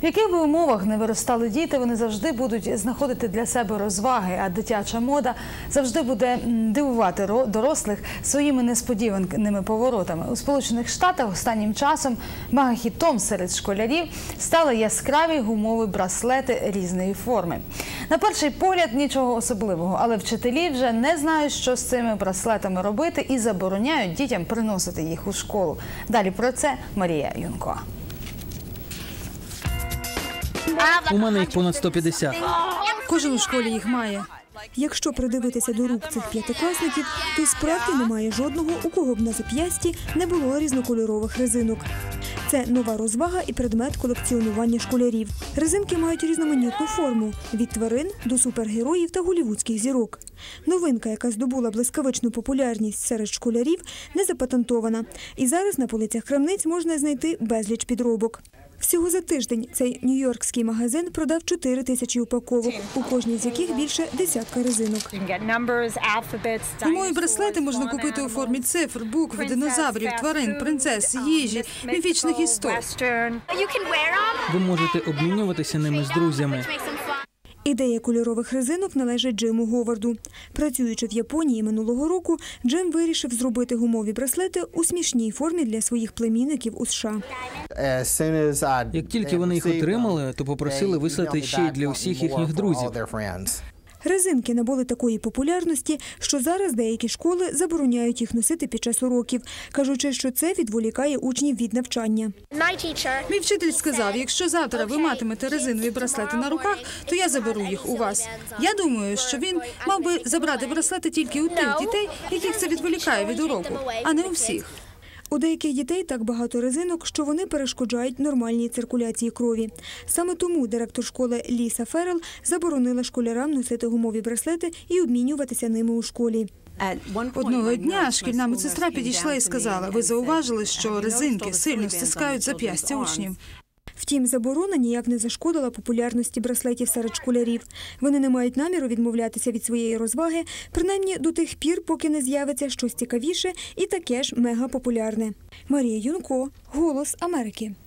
В яких би умовах не виростали діти, вони завжди будуть знаходити для себе розваги, а дитяча мода завжди буде дивувати дорослих своїми несподіваними поворотами. У Сполучених Штатах останнім часом мегахітом серед школярів стали яскраві гумові браслети різної форми. На перший погляд нічого особливого, але вчителі вже не знають, що з цими браслетами робити і забороняють дітям приносити їх у школу. Далі про це Марія Юнко. У мене їх понад 150. Кожен у школі їх має. Якщо придивитися до рук цих п'ятикласників, то й справді немає жодного, у кого б на зап'ясті не було різнокольорових резинок. Це нова розвага і предмет колекціонування школярів. Резинки мають різноманітну форму – від тварин до супергероїв та голлівудських зірок. Новинка, яка здобула блискавичну популярність серед школярів, не запатентована. І зараз на полицях крамниць можна знайти безліч підробок. Всього за тиждень цей нью-йоркський магазин продав 4 тисячі упаковок, у кожній з яких більше десятка резинок. Гумові браслети можна купити у формі цифр, букв, динозаврів, тварин, принцес, їжі, міфічних істот. Ви можете обмінюватися ними з друзями. Ідея кольорових резинок належить Джиму Говарду. Працюючи в Японії минулого року, Джим вирішив зробити гумові браслети у смішній формі для своїх племінників у США. Як тільки вони їх отримали, то попросили вислати ще й для усіх їхніх друзів. Резинки набули такої популярності, що зараз деякі школи забороняють їх носити під час уроків, кажучи, що це відволікає учнів від навчання. Мій вчитель сказав, якщо завтра ви матимете резинові браслети на руках, то я заберу їх у вас. Я думаю, що він мав би забрати браслети тільки у тих дітей, яких це відволікає від уроку, а не у всіх. У деяких дітей так багато резинок, що вони перешкоджають нормальній циркуляції крові. Саме тому директор школи Ліса Феррел заборонила школярам носити гумові браслети і обмінюватися ними у школі. Одного дня шкільна медсестра підійшла і сказала, ви зауважили, що резинки сильно стискають зап'ястя учнів. Втім, заборона ніяк не зашкодила популярності браслетів серед школярів. Вони не мають наміру відмовлятися від своєї розваги, принаймні до тих пір, поки не з'явиться щось цікавіше і таке ж мегапопулярне. Марія Юнко, «Голос Америки».